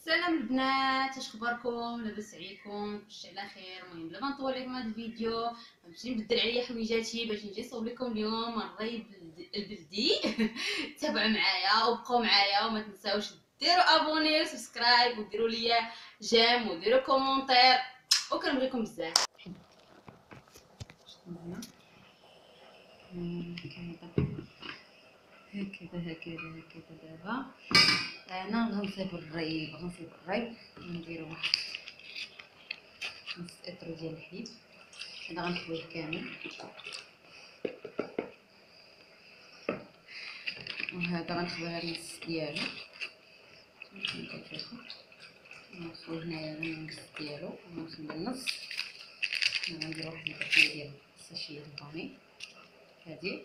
سلام البنات، اش اخباركم؟ لاباس عليكم؟ كلشي على خير؟ المهم بلا ما نطول لكم هذا الفيديو غنمشي نبدل عليا حويجاتي باش نجي نصور لكم اليوم الري البلدي. تابعوا معايا وبقوا معايا وما تنساوش ديروا ابوني وسبسكرايب وديروا ليا جيم وديروا كومونتير وكنبغيكم بزاف. هكذا دابا انا غنصيب الريب ونديرو واحد نص اطرو ديال الحليب. هذا غنخويه كامل وهذا غنخويه النص ديالو كما كتشوفوا. غنخويه هنايا النص ديالو ونخلي النص. غندير واحد الكميه ديال الساشيه ديال الفاني هادي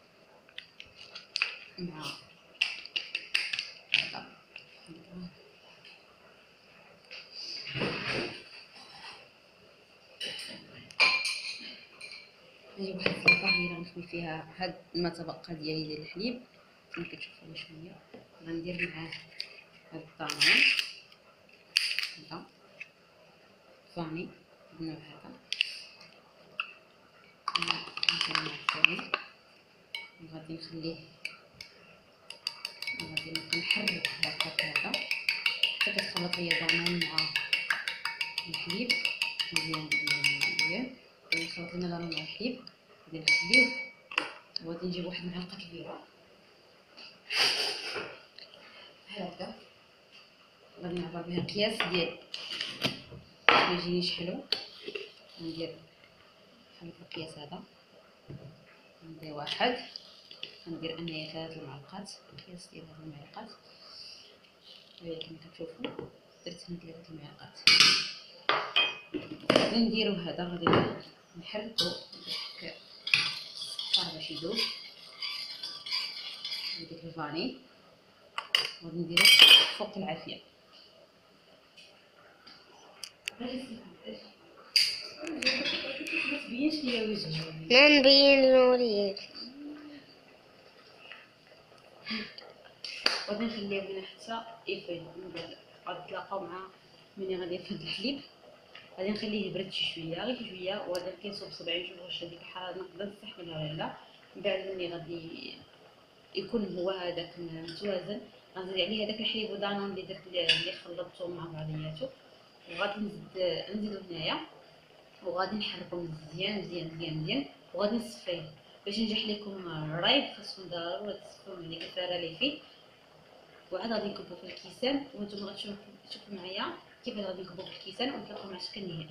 مع هذا. نجيب واحد السلطه هي اللي غنخوي فيها هاد ما تبقى ديال الحليب كما كتشوفوا شويه. غندير معاه هاد الطعام هذا فاني بالنوع هذا. ندير مع الفاني وغادي نخليه وغادي نحرك هكا حتى كتخلط ليا البنان مع الحليب مزيان. غادي نخلط لنا البنان مع الحليب غادي نخليه وغادي نجيب واحد المعلقه كبيره بحال هكا. غادي نعبر بها القياس ديال ما يجينيش حلو. ندير بحال القياس هذا ندير واحد. غندير انايا 3 المعلقات القياس ديال هاد المعلقات كما كتشوفوا درت هنا 3 المعلقات. غادي نديرو هذا غادي نحركو السكر باش يذوب وديك الفاني غادي نديرو فوق العافيه. ما نبين نوريك. غادي نخليه هنا حتى يفيض. من بعد غادي تلاقاو مع ملي غادي يفيض الحليب. غادي نخليه يبرد شي شويه غير شويه وغادي كنصوب صبعي نشوف واش هذيك الحراره نقدر نستحملها ولا لا. من بعد ملي غادي يكون هو هذاك متوازن غنزيد عليه هذاك الحليب ودانون اللي درت اللي خلطته مع بعضياتو وغادي نزيدو هنايا وغادي نحركو مزيان وغادي نصفيه. باش ينجح لكم الريب خاصكم ضروري تصفيو من ديك الفاره اللي فيه وعاد غادي نكبو في الكيسان وانتم غتشوفوا معايا كيفاش غادي نكبو في الكيسان ونتلاقاو مع الشكل النهائي.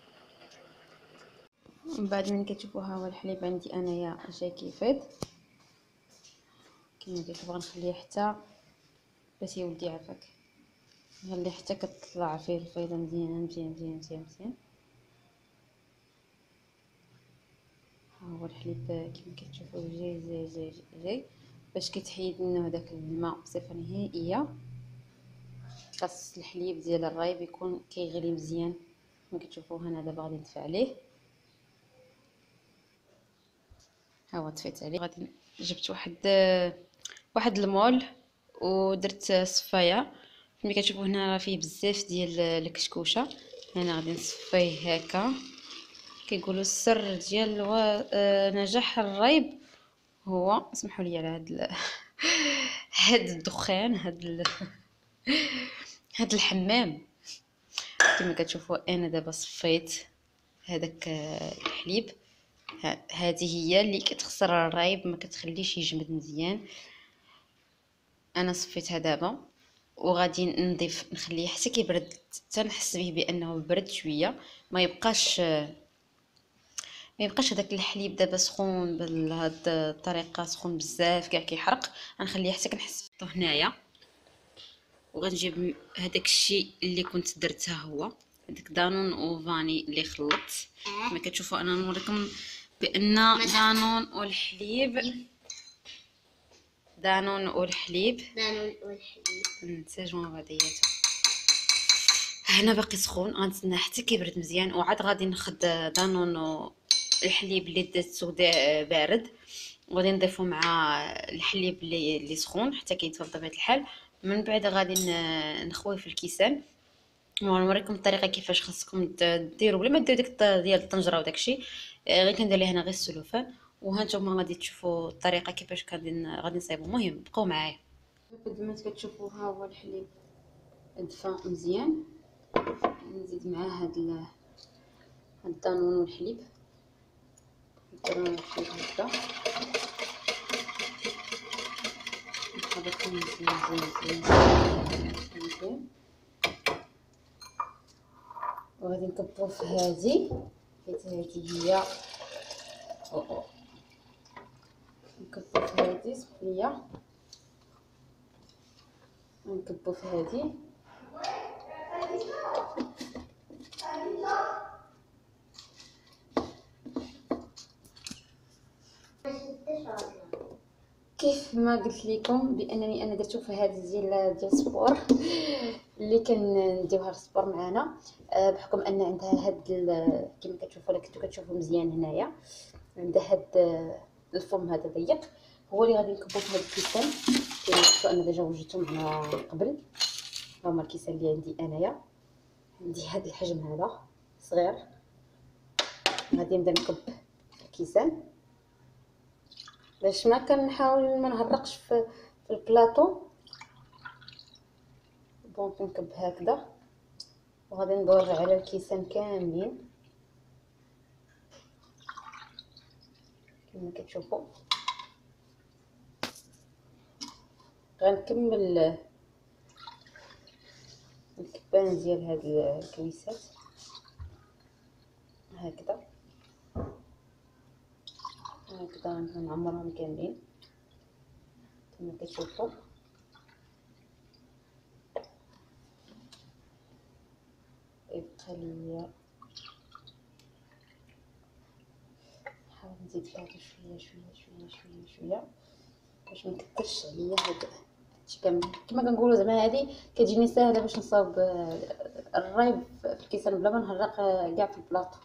من بعد من كتشوفوا ها هو الحليب عندي انايا جاي كيفيض كما قلت لكم. غنخليه حتى باش يولدي عافاك نخليه حتى كتطلع فيه الفيضه مزيان. ها هو الحليب كما كتشوفوا جاي باش كتحيد منه هذاك الماء بصفه نهائيه. خاص الحليب ديال الريب يكون كيغلي مزيان كما كتشوفوا. هنا دابا غادي نطفي عليه. ها هو طفيت عليه. غادي جبت واحد المول ودرت صفايه كما كتشوفوا. هنا راه فيه بزاف ديال الكشكوشه. هنا غادي نصفيه هكا. كيقولوا السر ديال نجاح الريب هو اسمحوا لي على هاد الدخان هاد الحمام. كما كتشوفوا انا دابا صفيت هذاك الحليب. هذه هي اللي كتخسر الريب ما كتخليش يجمد مزيان. انا صفيتها دابا وغادي نضيف نخليه حتى كيبرد حتى نحس به بانه برد شويه. ما يبقاش هذاك الحليب دابا سخون بهاد الطريقه سخون بزاف كاع كيحرق. غنخليه حتى كنحس هنايا وغنجيب هذاك الشيء اللي كنت درتها هو هذاك دانون وفاني اللي خلطت. كما كتشوفوا انا نوريكم بان دانون والحليب نسجموا بعضياتهم. هنا باقي سخون غنتسنى حتى كيبرد مزيان وعاد غادي ناخذ دانون الحليب اللي درتو بارد وغادي نضيفو مع الحليب اللي سخون حتى كيتفضى بطبيعه الحال من بعد غادي نخوي في الكيسان ونوريكم الطريقه كيفاش خاصكم ديروا بلا ما ديروا ديك ديال الطنجره وداكشي. غير كندير ليه هنا غير السلوفان، وها نتوما غادي تشوفوا الطريقه كيفاش غادي نصايبوا. المهم بقاو معايا. قد ما كتشوفوا ها هو الحليب دفا مزيان، نزيد معاه هاد الدانون والحليب، الدانون والحليب هكذا نخلطهم مزيان مزيان مزيان. وغادي نكبو في هادي حيت هادي هي نكبو في هادي صفية، نكبو في هادي كيف ما قلت لكم بانني انا درتو في هذا ديال السبور اللي كنديوها السبور معنا، بحكم ان عندها هاد كما كتشوفوا لك كنتو كتشوفوا مزيان هنايا عندها هاد الفم هذا ضيق، هو اللي غادي نكبو في هاد الكيسان. كما شفتوا انا ديجا وجدته معنا قبل. هما الكيسان اللي عندي انايا، عندي هاد الحجم هذا صغير، غادي نبدا نكب الكيسان باش ما كنحاول ما نهرقش في البلاطو. دونك نكب هكذا وغادي ندور على الكيسان كاملين كما كتشوفوا. غنكمل الكبان ديال هاد الكويسات هكذا هكذا، نعمرهم كاملين كما كتشوفوا. يبقى ليا نحاول نزيد هذا شويه شويه شويه شويه شويه باش ما نكثرش عليا هذا هادشي كامل. كما كنقولوا زعما هذه كتجيني ساهله باش نصاوب الرايب في الكيسان بلا ما نهرق كاع في البلاطو.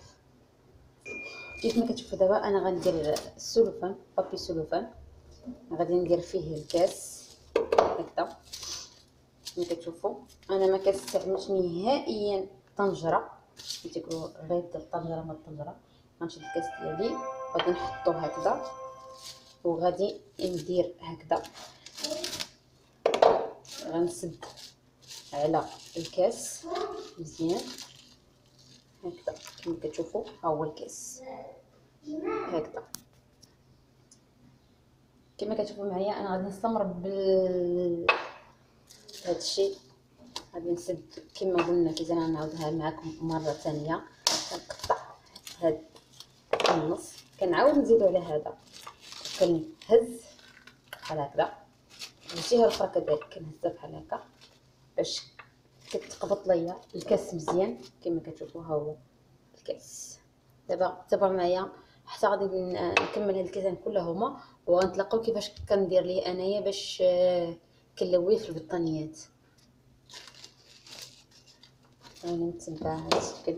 كيف ما كتشوفوا دابا انا غندير السلوفان، بابي سلوفان، غادي ندير فيه الكاس هكذا كما كتشوفوا. انا ما كنستعملش نهائيا طنجره، كيقولوا غير الطنجره ما الطنجره. غنشد الكاس ديالي غادي نحطو هكذا وغادي ندير هكذا، غنسد على الكاس مزيان هكذا كما كتشوفوا. ها هو الكاس هكذا كما كتشوفوا معايا. انا غادي نستمر هذا الشيء، غادي نسد كما قلنا كي زعما نعاودها معكم مره ثانيه. كنقطع هاد النص كنعاود نزيدو على هذا، كنهز بحال هكذا، الجهه الاخرى كذلك كنهزها بحال هكا باش كتقبط ليا الكاس مزيان كما كتشوفوا. ها هو الكاس. دابا تابعوا معايا حتى غادي نكمل هاد الكيسان كلهما وغنتلاقاو كيفاش كندير ليه انايا باش كنلويه في البطانيات. راني نتبع هاد الشكل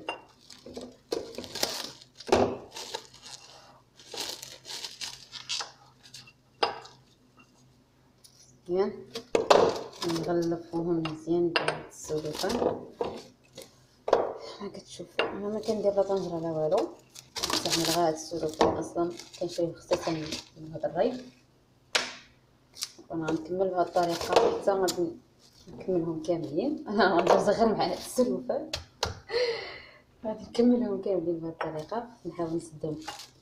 مزيان، نغلفوهم مزيان بهاد السلوفان. ها كتشوفوا انا ما كندير لا طنجره لا والو، كنستعمل غير هاد السلوفان اصلا كنشريه خصيصا من هذا الريب. وانا غنكمل بهاد الطريقه حتى غادي نكملهم كاملين. انا غندوز غير مع هاد السلوفان، غادي نكملهم كاملين بهاد الطريقه. نحاول نسدهم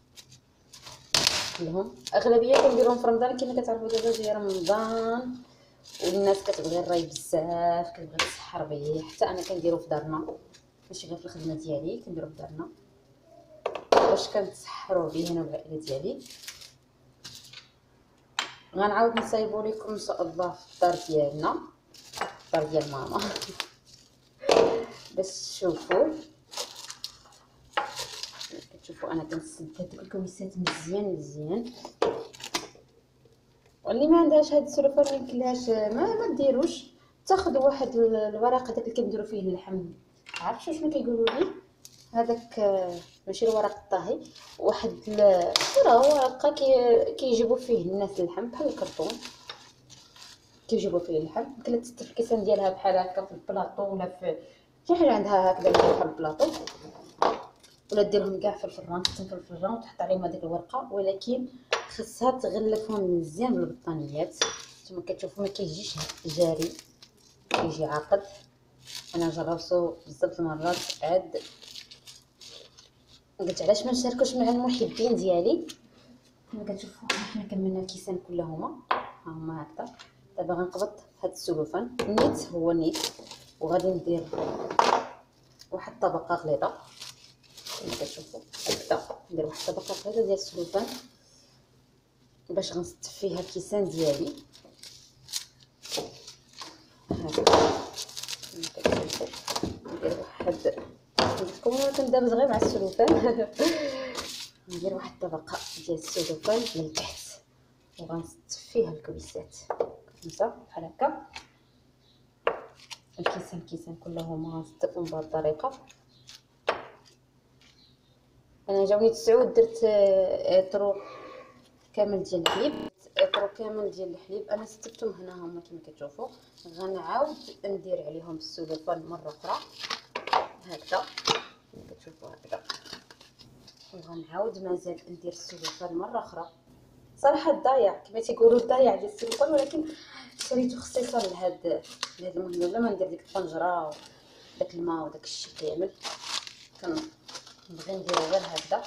كلهم. اغلبيه كنديرهم في رمضان كما كتعرفوا دابا جاي رمضان والناس كتبغي الراي بزاف، كتبغي تسحر به. حتى انا كنديرو في دارنا ماشي غير في الخدمه ديالي، كنديرو في دارنا باش كنتسحروا به انا والعائله ديالي. غنعاود نصايبو لكم ان شاء الله في الدار ديالنا، الدار ديال ماما باش تشوفوا. كتشوفوا انا كنسد هاد الكويسات مزيان مزيان. واللي ما عندهاش هاد السلوفان ما يمكنلهاش ما ديروش، تاخذوا واحد الورق هذاك اللي كنديروا فيه اللحم، عرفتوا شنو كيقولوا ليه هذاك؟ ماشي الورق الطاهي، واحد ورقه كيجيبوا فيه الناس اللحم بحال الكرتون كيجيبوا فيه اللحم. يمكن لها تستر في الكيسان ديالها بحال هكا في البلاطو ولا في شي حاجه عندها هكذا بحال البلاطو، ولا ديرهم كاع في الفران، تحطهم في الفران وتحط عليهم هذيك الورقه. ولكن خصها تغلفهم مزيان بالبطانيات. نتوما كتشوفوا ما كيجيش جاري، كيجي عاقد. انا جربته بزاف المرات عاد قلت علاش ما نشاركوش مع المحبين ديالي. كما كتشوفوا حنا كملنا الكيسان كلهما، ها هما هكذا. دابا غنقبض هاد السلوفان نيت، هو نيت، وغادي ندير واحد الطبقه غليظه كما كتشوفوا هكذا. ندير واحد الطبقه غليظه ديال السلوفان باش غنستف فيها الكيسان ديالي هكذا كما كتشوفوا. ندير واحد عندكم كندابز غير مع السلوفان ندير واحد الطبقه ديال السلوفان من تحت وغنستف فيها الكويسات خمسه بحال هكا. الكيسان كلهم غنستفهم بهذه الطريقه. انا جاوني 9 درت اطرو كامل ديال الحليب، اطرو كامل ديال الحليب انا استفتهم هنا هما كما كتشوفوا. غنعاود ندير عليهم السلوفان مره اخرى هكذا كما كتشوفوا هكذا، وغنعاود مازال ندير السلوفان مره اخرى. صراحه الضايع كما تيقولوا الضايع ديال السلوفان، ولكن شريته خصيصا لهاد المهمه. بلا ما ندير ديك الطنجره وداك الماء وداك الشيء كامل، كنبغي نديرو غير هكذا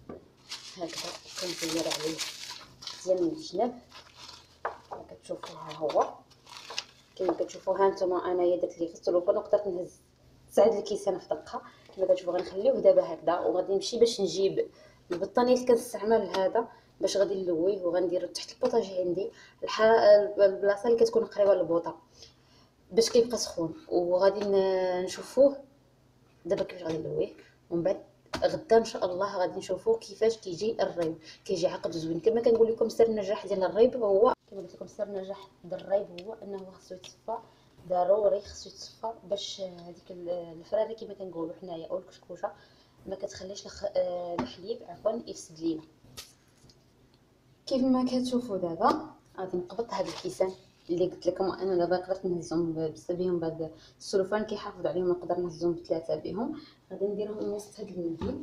كندير عليه مزيان من الجناب كما كتشوفوا. ها هو كما كتشوفوا. ها نتوما انايا درت ليه السلوفان وقدرت نهز 9 الكيسان في دقه كما كتشوفوا. غنخليوه دابا هكذا وغادي نمشي باش نجيب البطانيه اللي كنستعمل هذا باش غادي نلويه، وغنديرو تحت البوطاجي عندي البلاصه اللي كتكون قريبه للبوطه باش كيبقى سخون. وغادي نشوفوه دابا كيفاش غادي نلويه، ومن بعد غدا ان شاء الله غادي نشوفوا كيفاش كيجي الريب. كيجي عقد زوين. كما كنقول لكم سر النجاح ديال الريب هو كما قلت لكم سر النجاح ديال الريب هو انه خصو يتصفى ضروري، خصو يتصفى باش هذيك الفراره كما كنقولوا حنايا او الكشكوشه ما كتخليش الحليب يفسد لينا. كيف ما كتشوفوا دابا غادي نقبض هذا الكيسان اللي قلت لكم انا دابا قدرت نهزهم بزاف بهم بهذا السلوفان كيحافظ عليهم، نقدر نهزهم بثلاثه بهم. غادي نديرهم وسط هذا المنديل.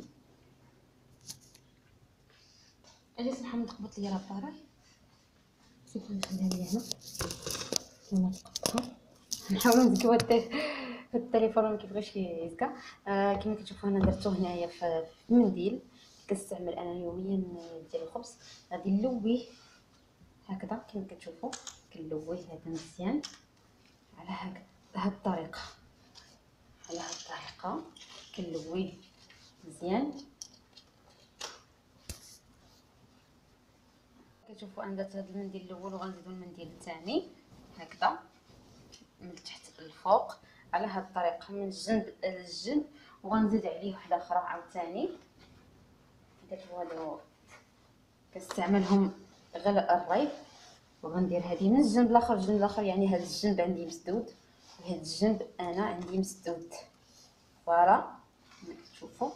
اجي صراحه نقبض ليا لاباراي شوفوا نخليها ليا هنا كما تقبضها. نحاول نزكيو التليفون ما كيبغيش يزكى. كما كتشوفوا انا درتو هنايا في المنديل كنستعمل انا يوميا ديال الخبز. غادي نلويه هكذا كما كتشوفوا. كنلويه هذا مزيان على هاد الطريقه، على هاد الطريقه كنلويه مزيان. كتشوفوا انا درت هذا المنديل الاول وغنزيدو المنديل الثاني هكذا من تحت للفوق على هاد الطريقه من الجنب للجنب، وغنزيد عليه واحده اخرى عاوتاني. كتشوفوا هادو كنستعملهم غير الريب. وغندير هذه من الجنب الاخر الجنب الاخر، يعني هذا الجنب عندي مسدود وهذا الجنب انا عندي مسدود. فوالا كما كتشوفوا.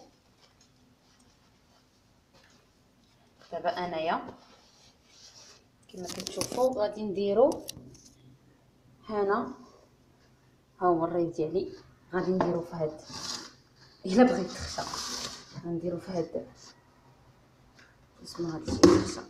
دابا انايا كما كتشوفوا غادي نديرو هنا ها هو الريب ديالي. غادي نديرو في هاد الا بغيت تخشى غنديرو في هاد اسمها هاد الشيء تخشى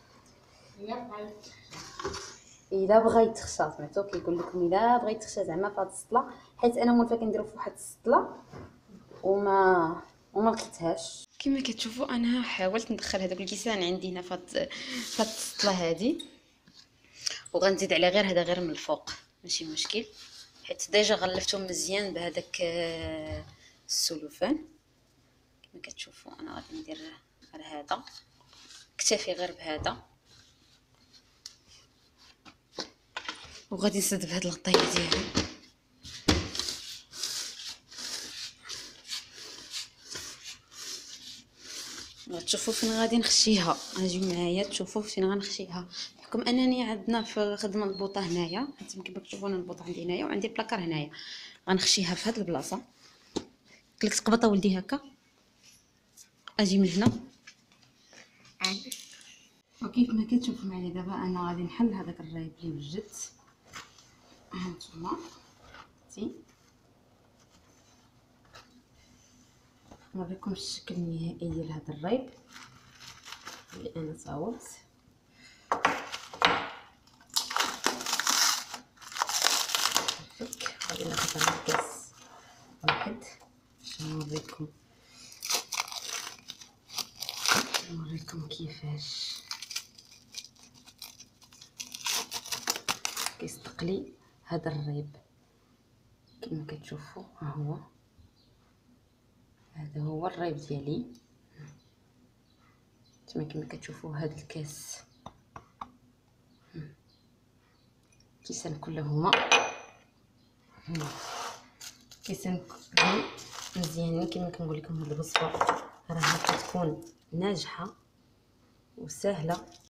الا بغيت تخشى. سمعتو كيقول لكم الا بغيت تخشى زعما في هاد السطله، حيت انا مولفه كنديرو في واحد السطله وما لقيتهاش. كما كتشوفوا انا حاولت ندخل هذوك الكيسان عندي هنا في هاد السطله هذه، وغنزيد عليه غير هذا غير من الفوق ماشي مشكل، حيت ديجا غلفتهم مزيان بهذاك السلوفان. كما كتشوفوا انا غادي ندير غير هذا، اكتفي غير بهذا، وغادي نسد بهاد الغطيه ديالي. غتشوفوا فين غادي نخشيها. اجيو معايا تشوفوا فين غنخشيها، بحكم انني عندنا في الخدمه البوطه هنايا، حيت كما كتشوفوا انا البوطه عندي هنايا وعندي البلاكار هنايا. غنخشيها في هاد البلاصه. قلت لك تقبط ولدي هكا، اجي من هنا وكيف ما كتشوفوا معايا. دابا انا غادي نحل هذاك الريب اللي وجدت هانتوما نوريكم الشكل النهائي ديال هذا الريب اللي انا صاوبت. غادي ناخذ الكاس واحد باش نوريكم كيفاش كيستقلي هذا الريب. كما كتشوفوا ها هذا هو الريب ديالي. كما كتشوفوا هذا الكاس كيسان كلهما كيسان مزيانين. كما كنقول لكم هذه الوصفه راها كتكون ناجحه وسهله